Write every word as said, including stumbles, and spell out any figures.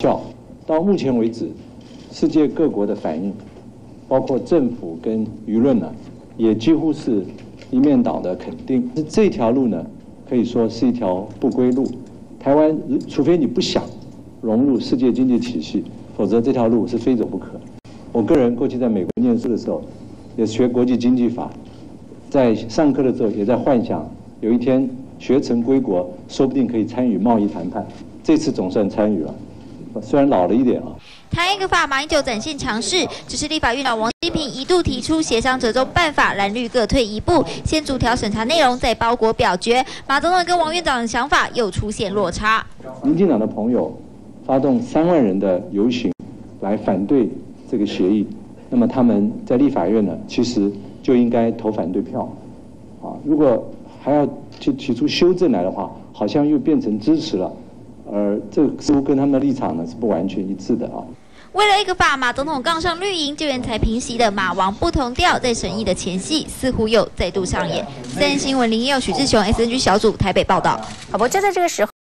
较，到目前为止，世界各国的反应，包括政府跟舆论呢，也几乎是一面倒的肯定。这条路呢，可以说是一条不归路。台湾除非你不想融入世界经济体系，否则这条路是非走不可。我个人过去在美国念书的时候，也学国际经济法，在上课的时候也在幻想有一天学成归国，说不定可以参与贸易谈判。这次总算参与了，虽然老了一点啊。 台一个法马英九展现强势，只是立法院长王金平一度提出协商折中办法，蓝绿各退一步，先逐条审查内容，再包裹表决。马总统跟王院长的想法又出现落差。 民进党的朋友发动三万人的游行来反对这个协议，那么他们在立法院呢，其实就应该投反对票，啊，如果还要去提出修正来的话，好像又变成支持了，而这似乎跟他们的立场呢是不完全一致的啊。 为了一个法，马总统杠上绿营，救援才平息的马王不同调，在审议的前夕，似乎又再度上演。三立新闻林佑、许志雄 S N G 小组台北报道。 好，不过就在这个时候。